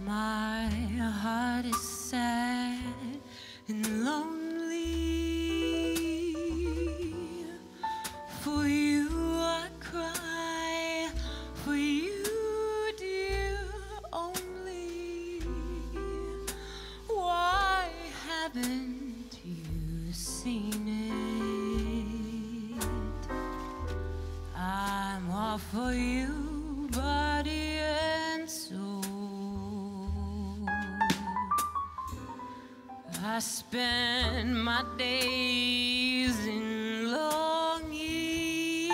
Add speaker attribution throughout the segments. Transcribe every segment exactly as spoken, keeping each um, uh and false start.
Speaker 1: My heart is sad and lonely. For you I cry, for you, dear, only. Why haven't you seen it? I'm all for you, body and soul. I spend my days in longing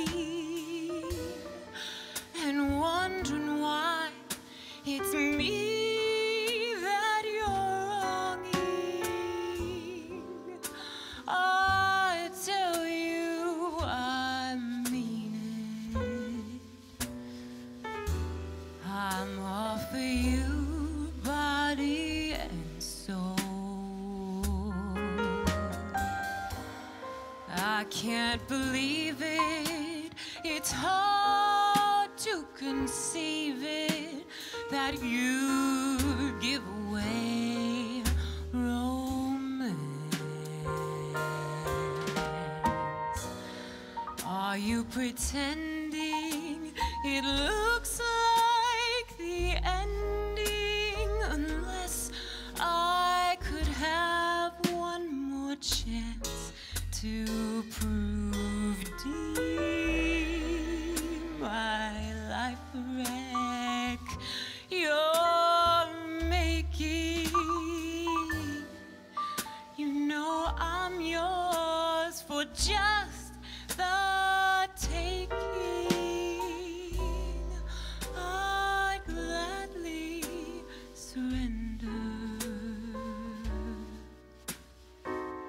Speaker 1: and wondering why it's me that you're wronging. I tell you I mean it. I'm all for you, body and soul. I can't believe it, it's hard to conceive it, that you give away romance. Are you pretending it looks like the ending? Unless I could have one more chance to prove deep my life a wreck you're making. You know I'm yours for just the taking. I'd gladly surrender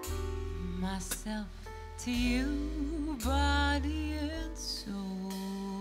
Speaker 1: myself to you, body and soul.